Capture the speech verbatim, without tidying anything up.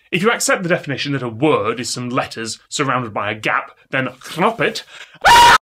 If you accept the definition that a word is some letters surrounded by a gap, then knoppet.